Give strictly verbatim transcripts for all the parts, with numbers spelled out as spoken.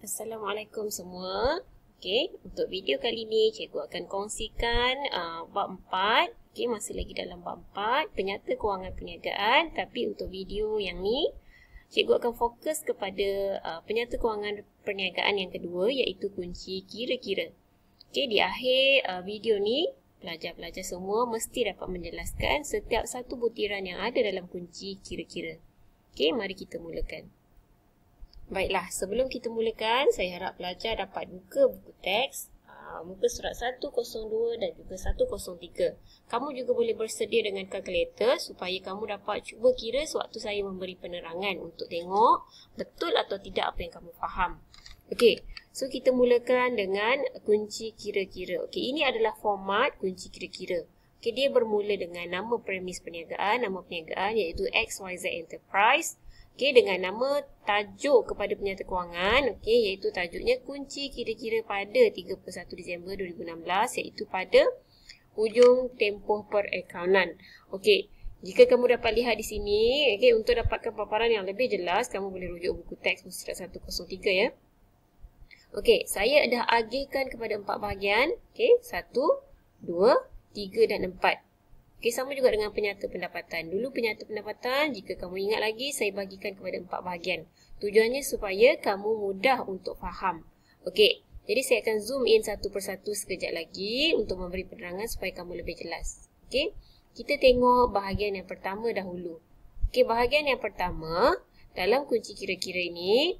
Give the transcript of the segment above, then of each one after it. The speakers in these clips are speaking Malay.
Assalamualaikum semua. Okey, untuk video kali ni cikgu akan kongsikan uh, bab empat. Okey, masih lagi dalam bab empat, penyata kewangan perniagaan, tapi untuk video yang ni cikgu akan fokus kepada uh, penyata kewangan perniagaan yang kedua, iaitu kunci kira-kira. Okey, di akhir uh, video ni pelajar-pelajar semua mesti dapat menjelaskan setiap satu butiran yang ada dalam kunci kira-kira. Okey, mari kita mulakan. Baiklah, sebelum kita mulakan, saya harap pelajar dapat buka buku teks, uh, muka surat seratus dua dan juga seratus tiga. Kamu juga boleh bersedia dengan kalkulator supaya kamu dapat cuba kira sewaktu saya memberi penerangan untuk tengok betul atau tidak apa yang kamu faham. Okey, so kita mulakan dengan kunci kira-kira. Okey, ini adalah format kunci kira-kira. Okey, dia bermula dengan nama premis perniagaan, nama perniagaan iaitu X Y Z Enterprise. Okey, dengan nama tajuk kepada penyata kewangan, okey, iaitu tajuknya kunci kira-kira pada tiga puluh satu Disember dua ribu enam belas, iaitu pada hujung tempoh perakaunan. Okey, jika kamu dapat lihat di sini, okey, untuk dapatkan paparan yang lebih jelas, kamu boleh rujuk buku teks surat seratus tiga ya. Okey, saya dah agihkan kepada empat bahagian, okey, satu, dua, tiga dan empat. Okey, sama juga dengan penyata pendapatan. Dulu penyata pendapatan, jika kamu ingat lagi, saya bagikan kepada empat bahagian. Tujuannya supaya kamu mudah untuk faham. Okey, jadi saya akan zoom in satu persatu sekejap lagi untuk memberi penerangan supaya kamu lebih jelas. Okey, kita tengok bahagian yang pertama dahulu. Okey, bahagian yang pertama, dalam kunci kira-kira ini,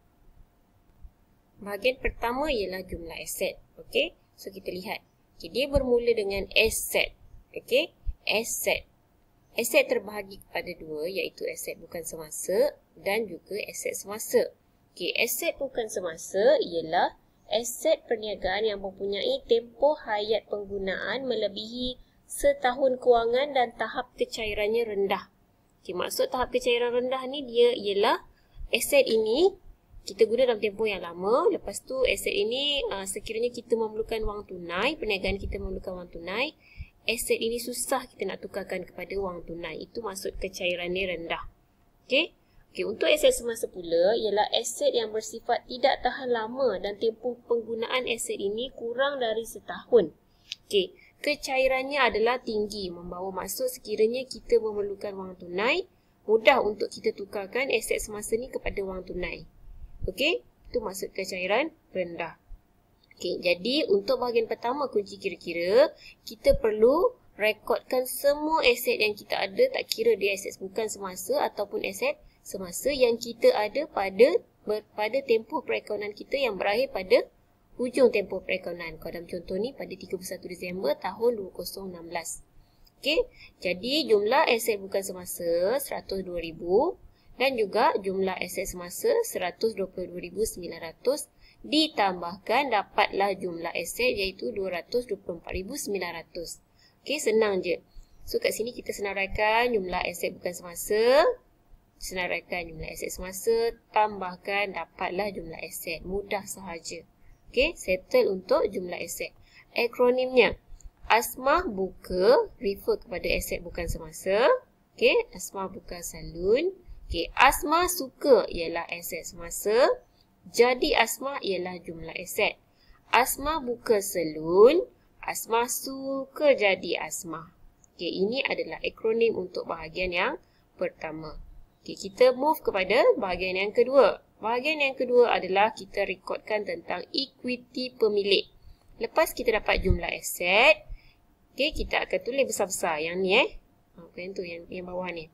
bahagian pertama ialah jumlah aset. Okey, so kita lihat. Okey, dia bermula dengan aset. Okey. Aset. Aset terbahagi kepada dua, iaitu aset bukan semasa dan juga aset semasa. Okey, aset bukan semasa ialah aset perniagaan yang mempunyai tempoh hayat penggunaan melebihi setahun kewangan dan tahap kecairannya rendah. Okey, maksud tahap kecairan rendah ni dia ialah aset ini kita guna dalam tempoh yang lama. Lepas tu aset ini uh, sekiranya kita memerlukan wang tunai, perniagaan kita memerlukan wang tunai, aset ini susah kita nak tukarkan kepada wang tunai. Itu maksud kecairannya rendah. Okey. Okey, untuk aset semasa pula ialah aset yang bersifat tidak tahan lama dan tempoh penggunaan aset ini kurang dari setahun. Okey, kecairannya adalah tinggi, membawa maksud sekiranya kita memerlukan wang tunai, mudah untuk kita tukarkan aset semasa ni kepada wang tunai. Okey, itu maksud kecairan rendah. Okey, jadi untuk bahagian pertama kunci kira-kira, kita perlu rekodkan semua aset yang kita ada, tak kira dia aset bukan semasa ataupun aset semasa yang kita ada pada pada tempoh perakaunan kita yang berakhir pada hujung tempoh perakaunan. Kalau dalam contoh ni pada tiga puluh satu Disember tahun dua ribu enam belas. Okey, jadi jumlah aset bukan semasa seratus dua ribu dan juga jumlah aset semasa seratus dua puluh dua ribu sembilan ratus ditambahkan dapatlah jumlah aset iaitu dua ratus dua puluh empat ribu sembilan ratus. Okey, senang je. So kat sini kita senaraikan jumlah aset bukan semasa, senaraikan jumlah aset semasa, tambahkan dapatlah jumlah aset. Mudah sahaja. Okey, settle untuk jumlah aset. Akronimnya Asmah buka, refer kepada aset bukan semasa. Okey, Asmah buka salon. Okey, Asmah suka ialah aset semasa. Jadi Asmah ialah jumlah aset. Asmah buka salon, Asmah suka jadi Asmah. Okey, ini adalah akronim untuk bahagian yang pertama. Okey, kita move kepada bahagian yang kedua. Bahagian yang kedua adalah kita rekodkan tentang equity pemilik. Lepas kita dapat jumlah aset, okey, kita akan tulis besar-besar yang ni eh. Apa yang tu yang yang bawah ni.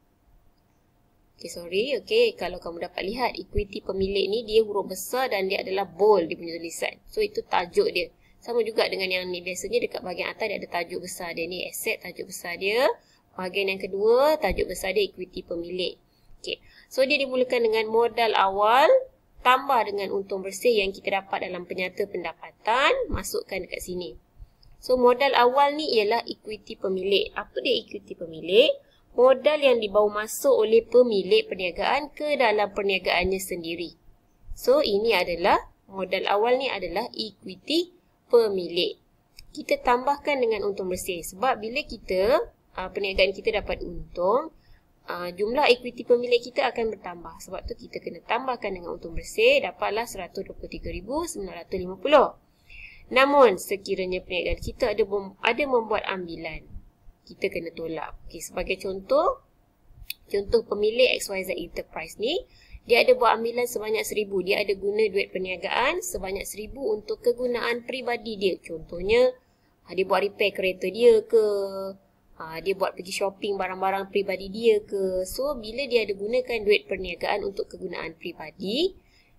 Okay, sorry. Okay, kalau kamu dapat lihat equity pemilik ni, dia huruf besar dan dia adalah bold dia punya tulisan. So, itu tajuk dia. Sama juga dengan yang ni. Biasanya dekat bahagian atas dia ada tajuk besar dia ni. Aset, tajuk besar dia. Bahagian yang kedua, tajuk besar dia equity pemilik. Okay, so dia dimulakan dengan modal awal tambah dengan untung bersih yang kita dapat dalam penyata pendapatan. Masukkan dekat sini. So, modal awal ni ialah equity pemilik. Apa dia equity pemilik? Modal yang dibawa masuk oleh pemilik perniagaan ke dalam perniagaannya sendiri. So, ini adalah, modal awal ni adalah equity pemilik. Kita tambahkan dengan untung bersih. Sebab bila kita, uh, perniagaan kita dapat untung, uh, jumlah ekuiti pemilik kita akan bertambah. Sebab tu kita kena tambahkan dengan untung bersih, dapatlah seratus dua puluh tiga ribu sembilan ratus lima puluh. Namun, sekiranya perniagaan kita ada, ada membuat ambilan, kita kena tolak. Okay, sebagai contoh, contoh pemilik X Y Z Enterprise ni, dia ada buat ambilan sebanyak seribu. Dia ada guna duit perniagaan sebanyak seribu untuk kegunaan peribadi dia. Contohnya, dia buat repair kereta dia ke, dia buat pergi shopping barang-barang peribadi dia ke. So, bila dia ada gunakan duit perniagaan untuk kegunaan peribadi,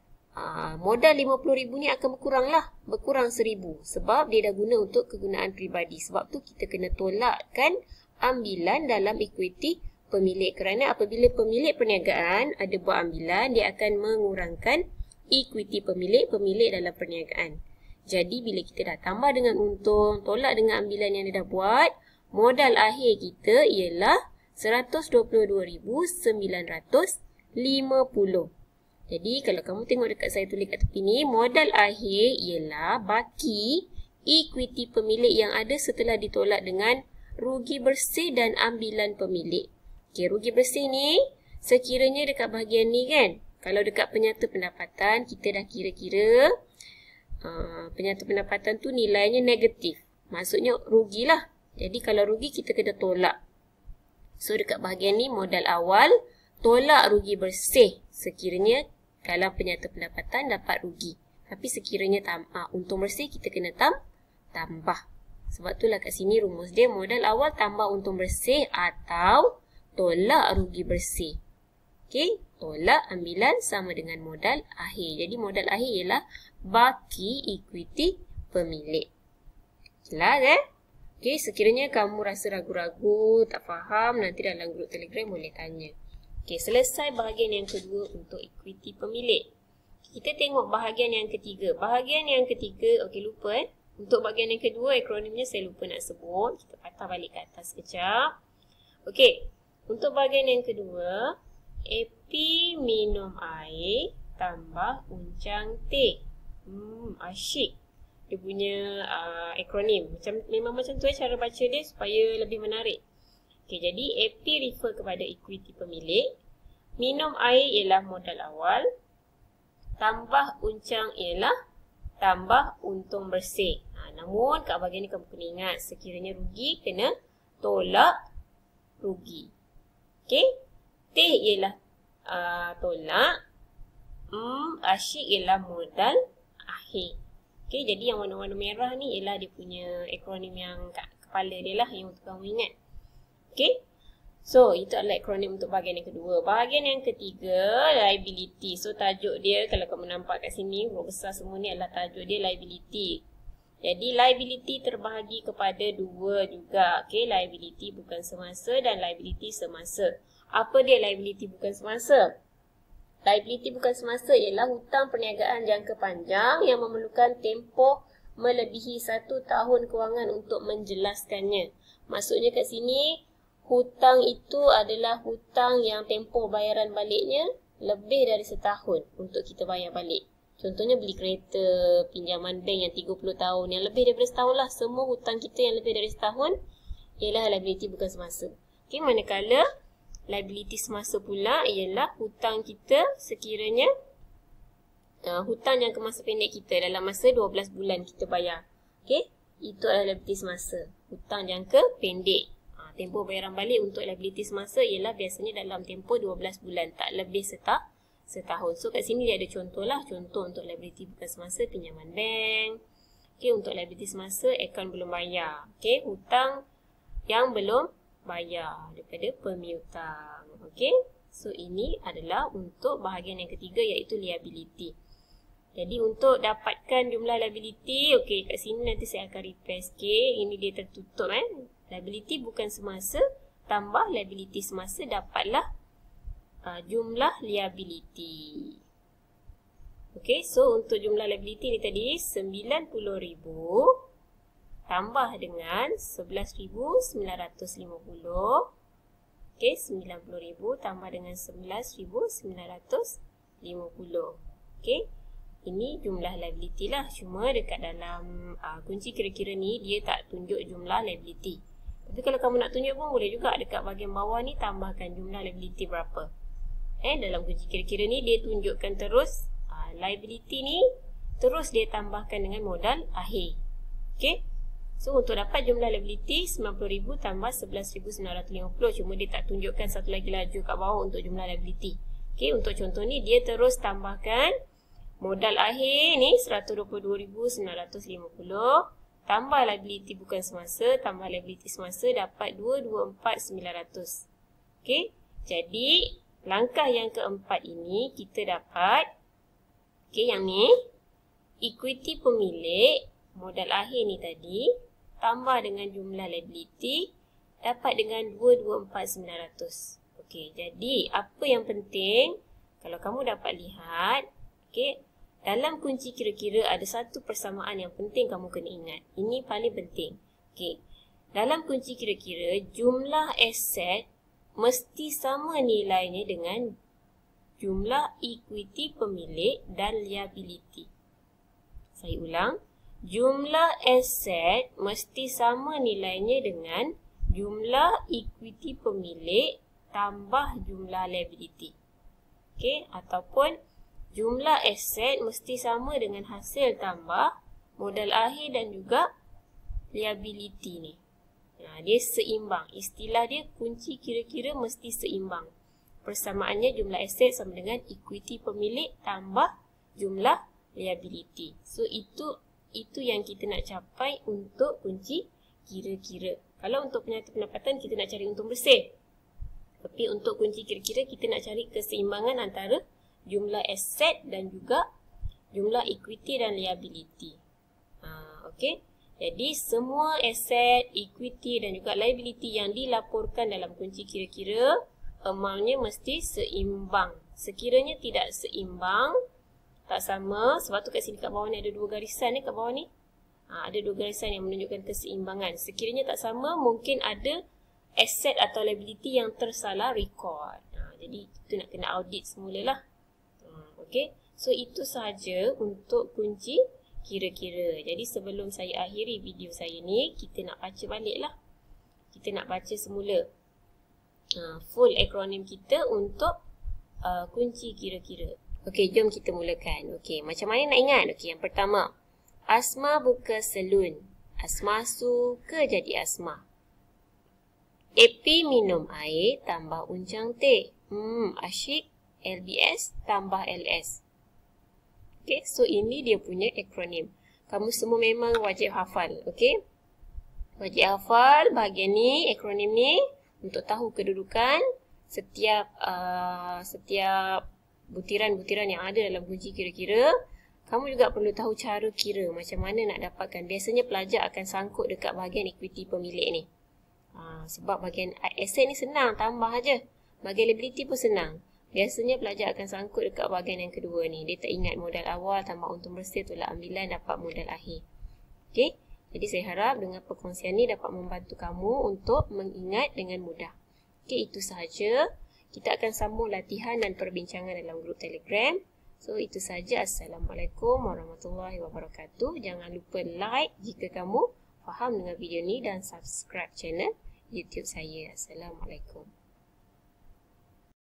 modal lima puluh ribu ni akan berkurang lah. Berkurang seribu. Sebab dia dah guna untuk kegunaan peribadi. Sebab tu kita kena tolakkan ambilan dalam ekuiti pemilik. Kerana apabila pemilik perniagaan ada buat ambilan, dia akan mengurangkan ekuiti pemilik, pemilik dalam perniagaan. Jadi bila kita dah tambah dengan untung, tolak dengan ambilan yang dia dah buat, modal akhir kita ialah seratus dua puluh dua ribu sembilan ratus lima puluh. Jadi kalau kamu tengok dekat saya tulis kat tepi ni, modal akhir ialah baki ekuiti pemilik yang ada setelah ditolak dengan rugi bersih dan ambilan pemilik. Okey, rugi bersih ni sekiranya dekat bahagian ni kan, kalau dekat penyata pendapatan kita dah kira-kira uh, penyata pendapatan tu nilainya negatif. Maksudnya rugilah. Jadi kalau rugi kita kena tolak. So dekat bahagian ni modal awal tolak rugi bersih sekiranya dalam penyata pendapatan dapat rugi. Tapi sekiranya tam, uh, untung bersih kita kena tam, tambah. Sebab itulah kat sini rumus dia modal awal tambah untung bersih atau tolak rugi bersih. Okey, tolak ambilan sama dengan modal akhir. Jadi modal akhir ialah baki ekuiti pemilik. Jelas eh? Okey, sekiranya kamu rasa ragu-ragu, tak faham, nanti dalam grup Telegram boleh tanya. Okey, selesai bahagian yang kedua untuk ekuiti pemilik. Kita tengok bahagian yang ketiga. Bahagian yang ketiga, okey lupa eh. Untuk bahagian yang kedua, akronimnya saya lupa nak sebut. Kita patah balik ke atas sekejap. Okey, untuk bahagian yang kedua, Epi minum air tambah uncang teh. Hmm, asyik. Dia punya uh, akronim. Macam, memang macam tu eh cara baca dia supaya lebih menarik. Okey, jadi Epi refer kepada ekuiti pemilik. Minum air ialah modal awal. Tambah uncang ialah tambah untung bersih. Ha, namun kat bahagian ni kamu kena ingat, sekiranya rugi kena tolak rugi. Okey, teh ialah uh, tolak. Hmm, asyik ialah modal akhir. Okey, jadi yang warna-warna merah ni ialah dia punya akronim yang kat kepala dia lah yang untuk kamu ingat. Okey, so itu adalah akronim untuk bahagian yang kedua. Bahagian yang ketiga, liability. So tajuk dia, kalau kamu nampak kat sini, huruf besar semua ni adalah tajuk dia liability. Jadi liability terbahagi kepada dua juga. Okey, liability bukan semasa dan liability semasa. Apa dia liability bukan semasa? Liability bukan semasa ialah hutang perniagaan jangka panjang yang memerlukan tempoh melebihi satu tahun kewangan untuk menjelaskannya. Maksudnya kat sini, hutang itu adalah hutang yang tempoh bayaran baliknya lebih dari setahun untuk kita bayar balik. Contohnya beli kereta, pinjaman bank yang tiga puluh tahun, yang lebih daripada setahun lah. Semua hutang kita yang lebih dari setahun ialah liability bukan semasa. Okay, manakala liability semasa pula ialah hutang kita sekiranya uh, hutang jangka masa pendek kita dalam masa dua belas bulan kita bayar. Okay, itu adalah liability semasa. Hutang jangka pendek. Tempoh bayaran balik untuk liability semasa ialah biasanya dalam tempoh dua belas bulan, tak lebih setah, setahun. So kat sini dia ada contoh lah. Contoh untuk liability bukan semasa, pinjaman bank. Okay, untuk liability semasa, akaun belum bayar. Okay, hutang yang belum bayar daripada pemiutang. Okay, so ini adalah untuk bahagian yang ketiga iaitu liability. Jadi untuk dapatkan jumlah liability, okay, kat sini nanti saya akan repair sikit. Ini dia tertutup eh. Liability bukan semasa tambah liability semasa dapatlah uh, jumlah liability. Okey, so untuk jumlah liability ni tadi sembilan puluh ribu tambah dengan sebelas ribu sembilan ratus lima puluh. Okey, sembilan puluh ribu tambah dengan sebelas ribu sembilan ratus lima puluh. Okey, ini jumlah liability lah. Cuma dekat dalam uh, kunci kira-kira ni dia tak tunjuk jumlah liability. Tapi Tapi kalau kamu nak tunjuk pun boleh juga. Dekat bahagian bawah ni tambahkan jumlah liability berapa. Eh, dalam kunci kira-kira ni dia tunjukkan terus uh, liability ni terus dia tambahkan dengan modal akhir. Okey. So untuk dapat jumlah liability sembilan puluh ribu tambah sebelas ribu sembilan ratus lima puluh. Cuma dia tak tunjukkan satu lagi laju kat bawah untuk jumlah liability. Okey, untuk contoh ni dia terus tambahkan modal akhir ni seratus dua puluh dua ribu sembilan ratus lima puluh tambah liability bukan semasa tambah liability semasa dapat dua ratus dua puluh empat ribu sembilan ratus. Okey. Jadi langkah yang keempat ini kita dapat okey yang ni equity pemilik modal akhir ni tadi tambah dengan jumlah liability dapat dengan dua ratus dua puluh empat ribu sembilan ratus. Okey, jadi apa yang penting kalau kamu dapat lihat, okey, dalam kunci kira-kira ada satu persamaan yang penting kamu kena ingat. Ini paling penting. Okey. Dalam kunci kira-kira jumlah aset mesti sama nilainya dengan jumlah equity pemilik dan liability. Saya ulang. Jumlah aset mesti sama nilainya dengan jumlah equity pemilik tambah jumlah liability. Okey, ataupun jumlah aset mesti sama dengan hasil tambah modal akhir dan juga liability ni. Nah, dia seimbang. Istilah dia kunci kira-kira mesti seimbang. Persamaannya jumlah aset sama dengan equity pemilik tambah jumlah liability. So itu itu yang kita nak capai untuk kunci kira-kira. Kalau untuk penyata pendapatan kita nak cari untung bersih. Tapi untuk kunci kira-kira kita nak cari keseimbangan antara jumlah aset dan juga jumlah equity dan liability. Ha, okey. Jadi semua aset, equity dan juga liability yang dilaporkan dalam kunci kira-kira amountnya mesti seimbang. Sekiranya tidak seimbang, tak sama, sebab tu kat sini kat bawah ni ada dua garisan ni kat bawah ni. Ha, ada dua garisan yang menunjukkan keseimbangan. Sekiranya tak sama, mungkin ada aset atau liability yang tersalah record. Ha, jadi kita nak kena audit semula lah. Okey, so itu sahaja untuk kunci kira-kira. Jadi sebelum saya akhiri video saya ni, kita nak baca balik lah. Kita nak baca semula uh, full akronim kita untuk uh, kunci kira-kira. Okey, jom kita mulakan. Okey, macam mana nak ingat? Okey, yang pertama, Asma buka salon. Asma suka jadi Asma. Epi minum air tambah uncang teh. Hmm, asyik. L B S tambah L S. Okay, so ini dia punya akronim. Kamu semua memang wajib hafal, okay? Wajib hafal bahagian ni, akronim ni, untuk tahu kedudukan setiap uh, setiap butiran-butiran yang ada dalam kunci kira-kira. Kamu juga perlu tahu cara kira, macam mana nak dapatkan. Biasanya pelajar akan sangkut dekat bahagian equity pemilik ni. Uh, sebab bahagian aset ni senang, tambah aja. Bahagian liability pun senang. Biasanya pelajar akan sangkut dekat bahagian yang kedua ni. Dia tak ingat modal awal tambah untung bersih tolak ambilan dapat modal akhir. Okey. Jadi saya harap dengan perkongsian ni dapat membantu kamu untuk mengingat dengan mudah. Okey, itu sahaja. Kita akan sambung latihan dan perbincangan dalam grup Telegram. So itu sahaja. Assalamualaikum warahmatullahi wabarakatuh. Jangan lupa like jika kamu faham dengan video ni dan subscribe channel YouTube saya. Assalamualaikum.